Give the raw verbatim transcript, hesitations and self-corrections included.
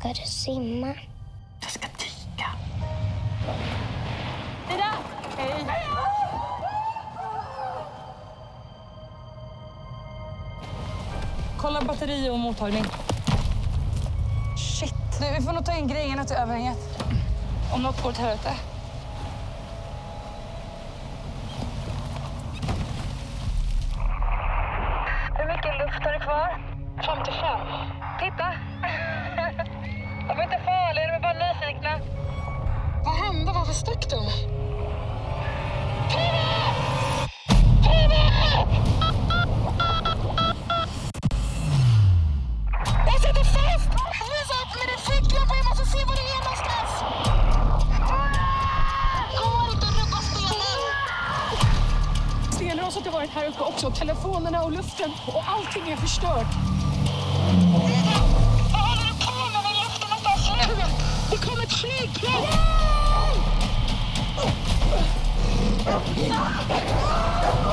Ska du simma? Jag ska dyka. Ida! Hej! Kolla batteri och mottagning. Shit. Du, vi får nog ta in grejerna till överhänget. Om något går åt helvete. Hur mycket luft har du kvar? femtiofem. Titta! Jag var inte farlig, de är bara nyfikna. Vad hände? Varför stack de? Pima! Pima! Jag sitter fast! Visa upp med din ficklampa, jag måste se vad det är någonstans! Går inte att rubba stenen! Stenraset har varit här uppe också, telefonerna och luften och allting är förstört. Vad håller du på med när luften inte har slut? Det kommer ett flygplan!